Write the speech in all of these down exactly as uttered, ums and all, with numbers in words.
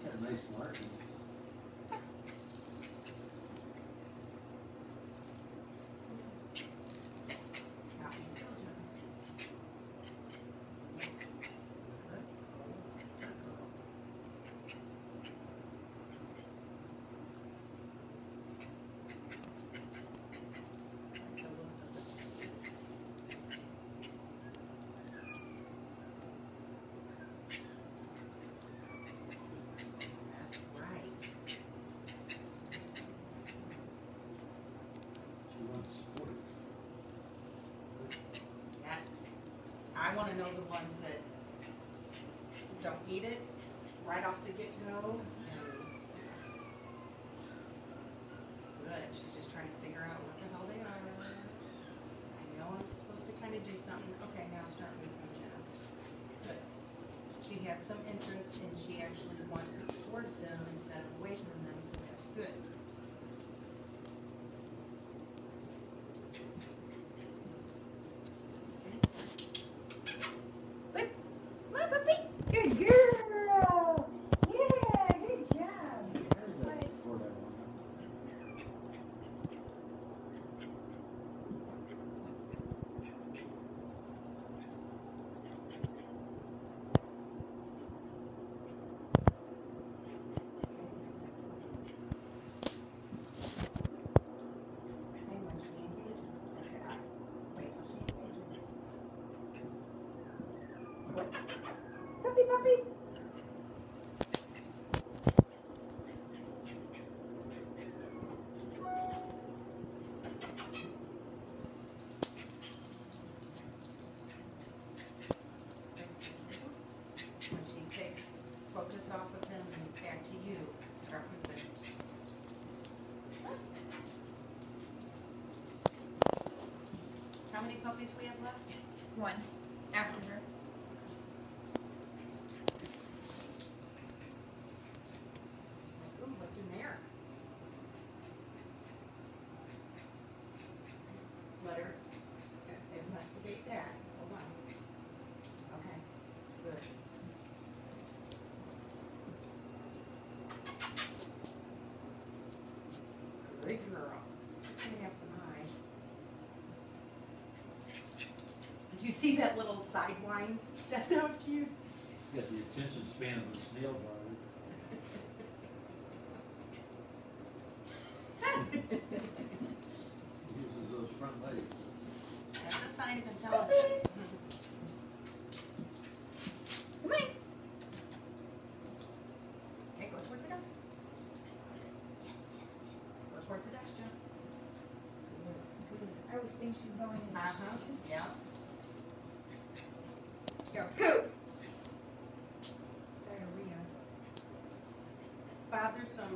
Got a nice mark. Copy still, John. Yes. Good. Like the looks of this. That's right. She wants sports. Yes. I wanna know the ones that don't eat it right off the get-go. and Good, she's just trying to figure out what the hell they are. I know I'm supposed to kinda do something. Okay, now start moving, Jenna. Good. She had some interest and she actually went towards them instead of away from them, so that's good. Okay, Let's, come on, puppy. Good girl. Yeah, good job. There's that sport I want. And when she engages, look at her. Wait till she engages. Puppy, puppy. When she takes focus off of them and back to you, start moving. How many puppies we have left? One. After her. She's like, ooh, what's in there? Let her investigate that. Hold on. Okay, good. Good girl. She's gonna have some eyes. Did you see that little sideline step? That was cute. Got the attention span of a snail bar. Uses those front legs. That's a sign of intelligence. Come on. Okay, go towards the ducks. Yes, yes, yes. Go towards the ducks, John. Good, good. I always think she's going in. Uh-huh, yeah. Go. Go. Diarrhea. Bob, there's some.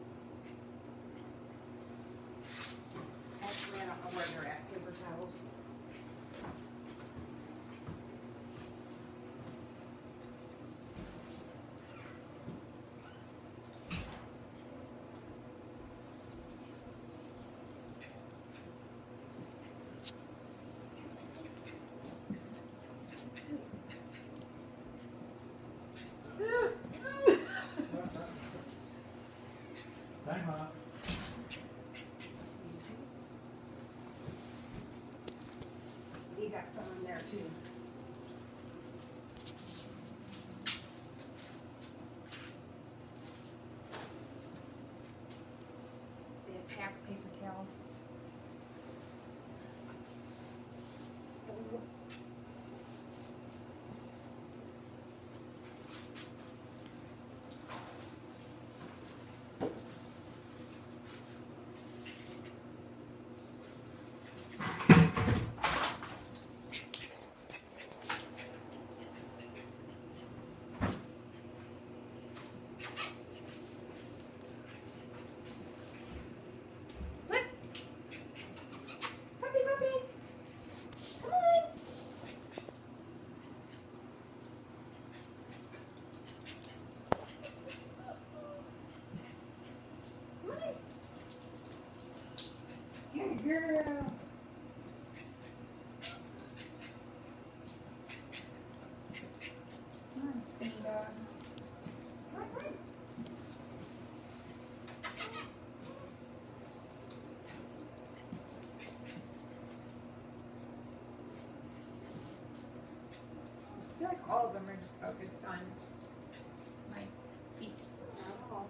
Actually, I don't know where they're at, paper towels. Time out. He got some in there too. They attack paper towels. Let's. Puppy, puppy. Come on. Come on. Good girl. Come on, skinny dog. Come on, come on. like all of them are just focused on my feet. Oh.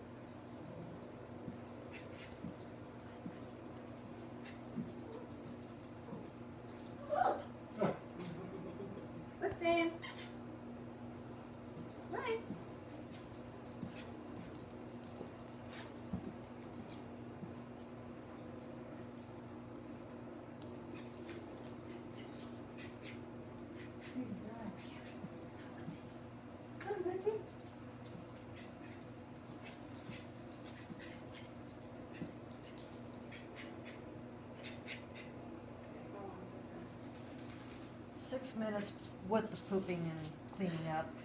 What's in? Ryan. Come, Lindsay. How long is it? Six minutes with the pooping and cleaning up.